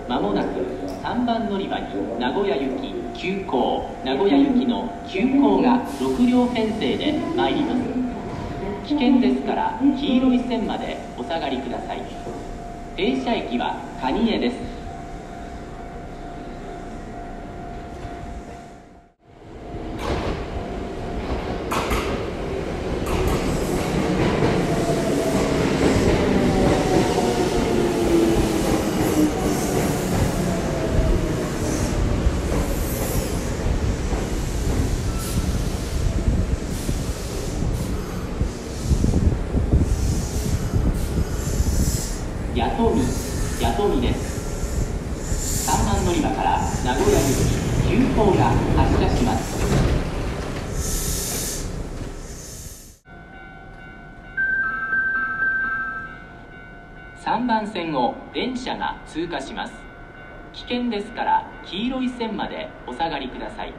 まもなく3番乗り場に名古屋行き急行、名古屋行きの急行が6両編成で参ります。危険ですから黄色い線までお下がりください。停車駅は蟹江です。弥富です。3番乗り場から名古屋行き急行が発車します。3番線を電車が通過します。危険ですから黄色い線までお下がりください。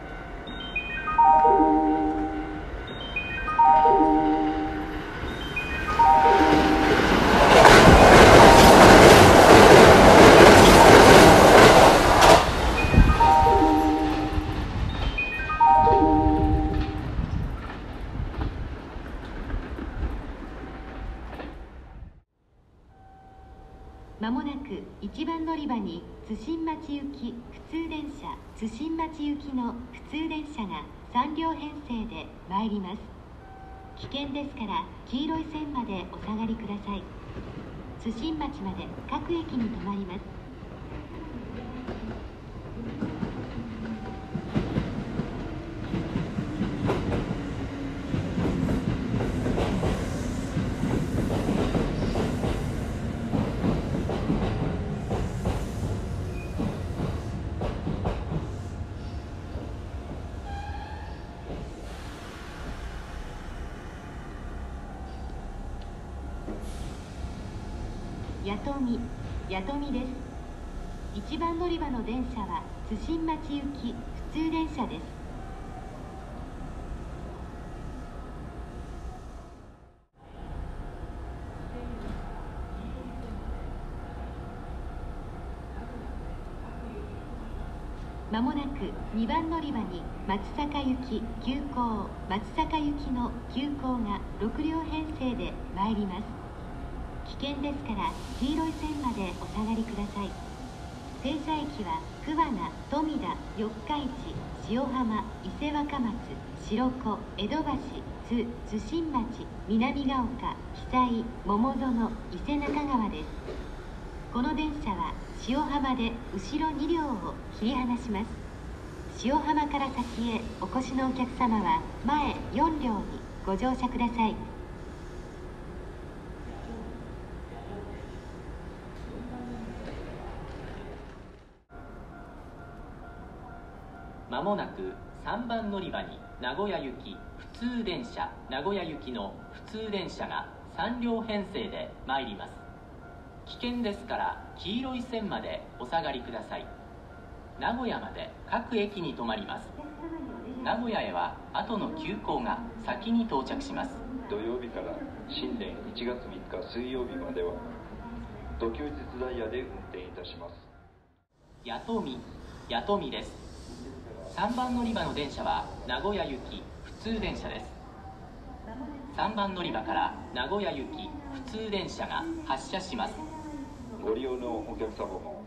まもなく1番乗り場に津新町行き普通電車、津新町行きの普通電車が3両編成で参ります。危険ですから黄色い線までお下がりください。津新町まで各駅に停まります。弥富です。1番乗り場の電車は津新町行き普通電車です。まもなく2番乗り場に松阪行き急行、松阪行きの急行が6両編成で参ります。危険ですから黄色い線までお下がりください。停車駅は桑名、富田、四日市、塩浜、伊勢若松、白子、江戸橋、津新町、南ヶ丘、久井、桃園、伊勢中川です。この電車は塩浜で後ろ2両を切り離します。塩浜から先へお越しのお客様は前4両にご乗車ください。 まもなく3番乗り場に名古屋行き普通電車、名古屋行きの普通電車が3両編成で参ります。危険ですから黄色い線までお下がりください。名古屋まで各駅に停まります。名古屋へは後の急行が先に到着します。 土曜日から新年1月3日水曜日までは特急実ダイヤで運転いたします。 弥富です。3番乗り場の電車は名古屋行き普通電車です。3番乗り場から名古屋行き普通電車が発車します。 ご利用のお客様も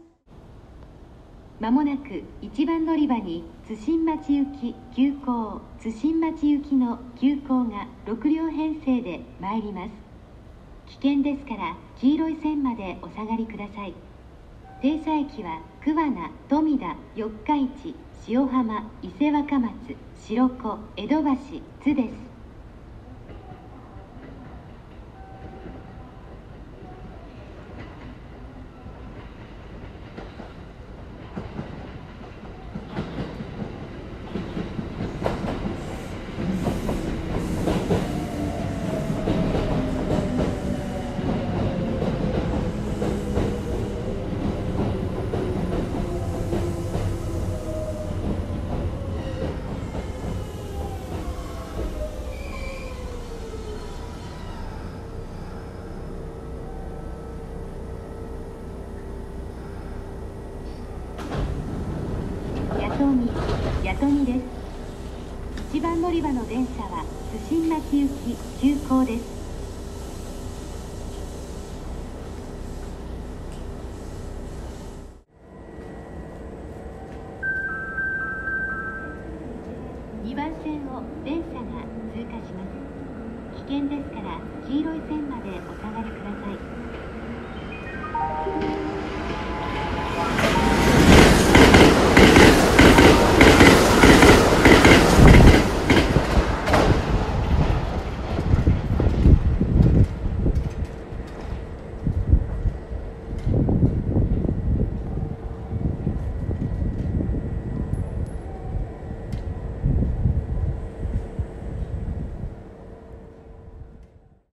まもなく1番乗り場に津新町行き急行、津新町行きの急行が6両編成で参ります。危険ですから黄色い線までお下がりください。停車駅は桑名、富田、四日市、塩浜、伊勢若松、白子、江戸橋、津です。 弥富です。1番乗り場の電車は津新町行き急行です。2番線を電車が通過します。危険ですから黄色い線までお下がりください。